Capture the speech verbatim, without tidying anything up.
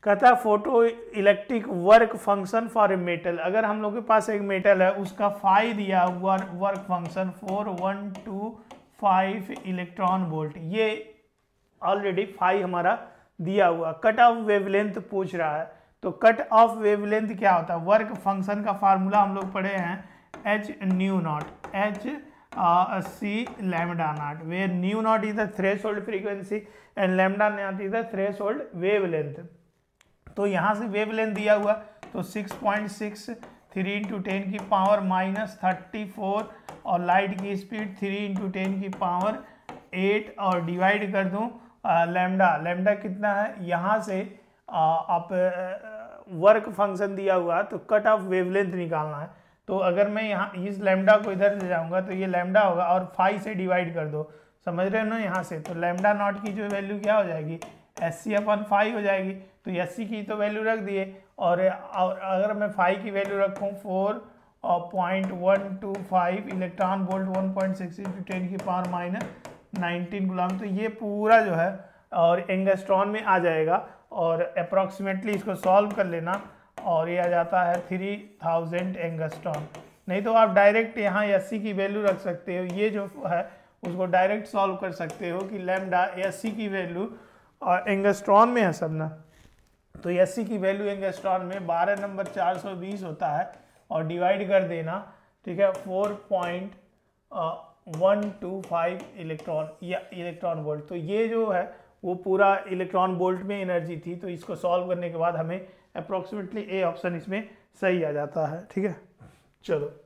कहता है photoelectric work function for a metal, अगर हम लोग के पास एक मेटल है उसका फाई दिया हुआ work function four one two five electron volt, ये ऑलरेडी फाई हमारा दिया हुआ। कट ऑफ वेवलेंथ पूछ रहा है, तो कट ऑफ वेवलेंथ क्या होता है, वर्क फंक्शन का फार्मूला हम लोग पढ़े हैं h nu naught h c lambda naught, where nu naught is the threshold frequency and lambda naught is the threshold wavelength. तो यहाँ से वेवलेंथ दिया हुआ तो six point six three into ten की पावर माइनस थर्टी फोर और light की speed three into ten की पावर एट और डिवाइड कर दूँ लैम्डा, लैम्डा कितना है यहाँ से आ, आप वर्क फंक्शन दिया हुआ तो कट ऑफ वेवलेंथ निकालना है। तो अगर मैं यहाँ इस लैम्डा को इधर ले जाऊँगा तो ये लैम्डा होगा और फाइव से डिवाइड कर दो, समझ रहे हो ना यहाँ से, तो लैम्डा नॉट की जो वैल्यू क्या हो जाएगी एस सी अपन फाइव हो जाएगी। तो एस सी की तो वैल्यू रख दिए और, और अगर मैं फाइव की वैल्यू रखूँ four point one two five electron volt one point six into ten की पावर माइनस नाइनटीन गुलाम, तो ये पूरा जो है और एंगस्ट्रॉन में आ जाएगा और अप्रॉक्सीमेटली इसको सॉल्व कर लेना और ये आ जाता है थ्री थाउजेंड एंगस्ट्रॉन। नहीं तो आप डायरेक्ट यहाँ एस सी की वैल्यू रख सकते हो, ये जो है उसको डायरेक्ट सॉल्व कर सकते हो कि लैम्डा एस सी की वैल्यू एंगस्ट्रॉन में है सब ना, तो एस सी की वैल्यू एंगस्ट्रॉन में बारह नंबर चार सौ बीस होता है और डिवाइड कर देना, ठीक है, four point one two five electron या इलेक्ट्रॉन वोल्ट। तो ये जो है वो पूरा इलेक्ट्रॉन वोल्ट में एनर्जी थी, तो इसको सॉल्व करने के बाद हमें अप्रोक्सीमेटली ए ऑप्शन इसमें सही आ जाता है, ठीक है। चलो